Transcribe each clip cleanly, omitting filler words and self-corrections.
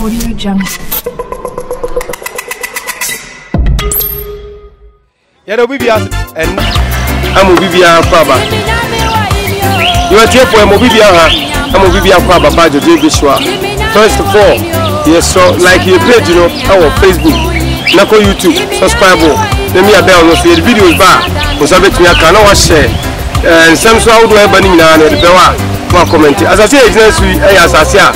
Audio Jungle. Yellow Bibia and I'm Bibia Baba. You are here for a Mobibia, I'm Bibia Baba by the Visual. First of all, yes, so like your page, you know, our Facebook, Nako YouTube, subscribe. Let me a bell of the videos bar. Was a bit me, I cannot share. And some so I would have been in the Bewa comment. As I say, it's next week, as I say,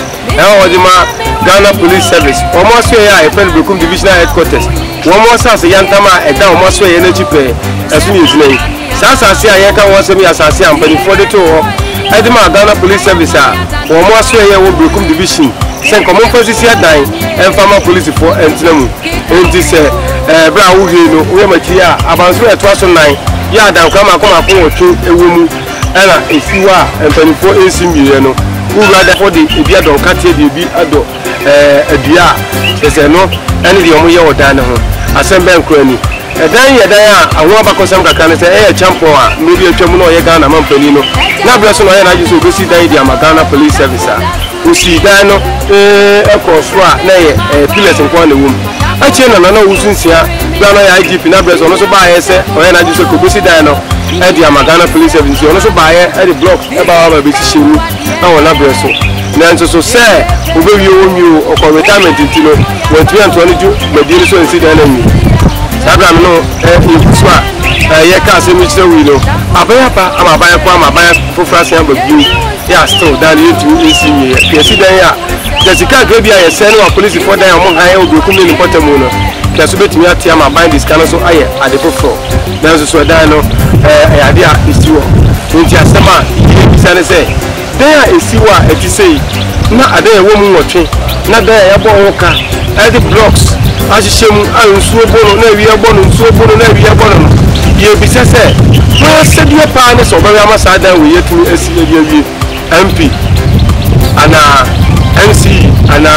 Ghana Police Service. Almost a Berekum Divisional Headquarters. One more says a Yantama and down almost a energy play as soon as name. Sasa say I can watch me as I say I'm paying for the tour. Edema Ghana Police Service. One more say I will Berekum Division. Send common forces here dying and farmer police for Antinum. And this Brown, we are here about 2009. Yeah, down come up to a woman. Ella, if you are and 24 in Simiano, who rather for the Idia don't cut it, be a dia. There's a no, and the Omoya or Dana. Assembly Crony. A day, I want back on some can say, champo, maybe a Chamuno Yagana Mampenino. Now, Bresson, I used to see the idea, Ghana Police Service. Who see Dano, a crosswa, nay, a pillars in one room. I chain another who's here, Ghana IGP, Nabres, also by essay, or I just could see Dano, at the Ghana Police Service, also by at the blocks about a bit of shoe, our Nabreso. Nanso so say, who will you or retirement in Tino, when 322, but didn't so see the enemy. Sabram no, Swa, Yaka, Semister Widow. Abayapa, I'm a buyer for Frassian, but you, yeah, still down here to see me. Yes, there. Jessica Gabia, a senior police for them among high old Berekum in Potamuno. Just bet me at Tiama buying this canal so I at the floor. There's a Swadano, idea is you. When Jasama, say, there is Siwa, and you say, not a day a woman watching, not there a boka, at the blocks. As you I am so born, no, we are born, so born, no, we are born. You be said, well, said your partners or Barama Sada, we yet to see MP and MC and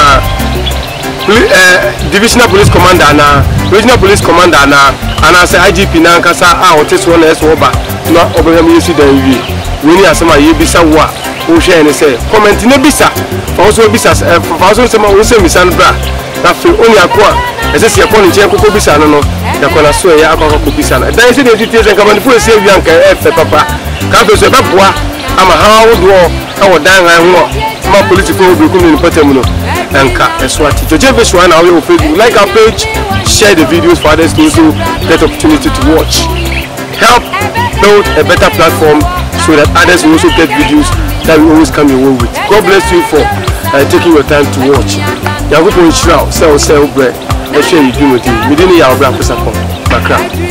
Divisional Police Commander and Regional Police Commander and I say IGP Nankasa, our test one as over, not over the music. We need some Yibisa wa, who share and say, comment in a bisa, for also bisas, for also some who say Miss Andra. That's only a qua. As I say, upon the Jacob Bisano, the Conasway, Alcohol Bisana. There is a details and come and put a save young papa. Campus of Papua, I'm a hard war, our dying and war. My political Berekum in Potamuno. And as what the Jeffers one, I will like our page, share the videos for others to also get opportunity to watch. Help build a better platform so that others will also get videos that we always come your way with. God bless you for taking your time to watch. Yago point sell bread. I share you do with you. We didn't have a black support.